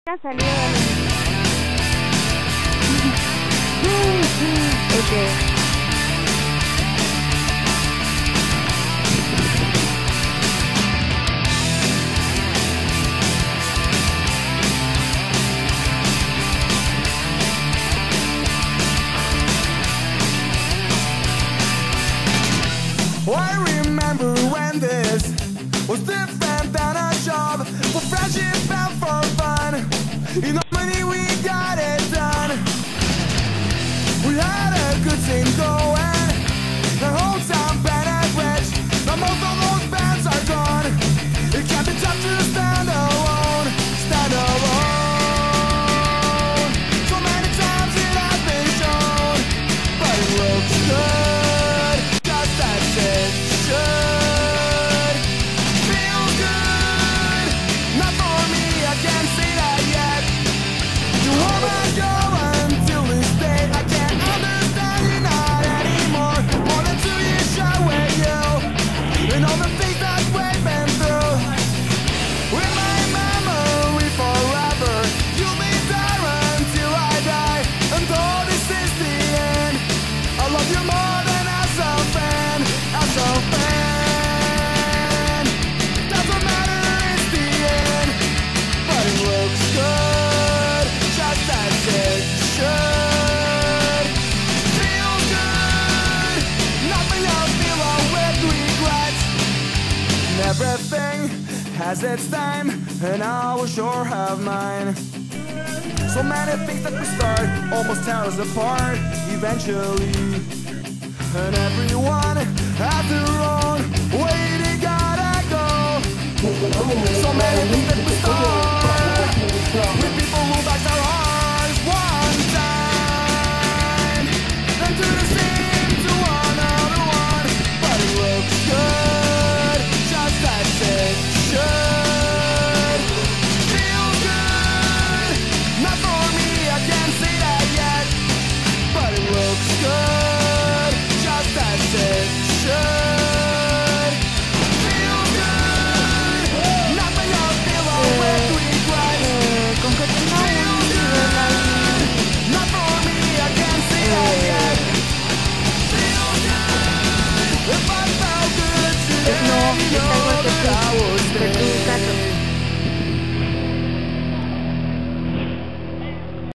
Ha salido okay. I remember when this was different than a job, for friendship and for fun. In harmony we got it done. We had a good thing going, the whole town band and rich. Now most of those bands are gone. It can't be tough to stand alone, stand alone. So many times it has been shown, but it looks good, just as it should. Feels good, not for me, I can't say that yet. You hold my go until this day, I can't understand you not anymore. More than 2 years shy with you, and all the things that we've been through. In my memory forever, you'll be there until I die. And though this is the end, I love you more than as a fan, as a fan. Doesn't matter, it's the end, but it looks good, just as it should. Feels good, nothing else belong with regrets. And everything has its time, and I will sure have mine. So many things that we start almost tear us apart eventually. And everyone has their own way they gotta go. So many things that we start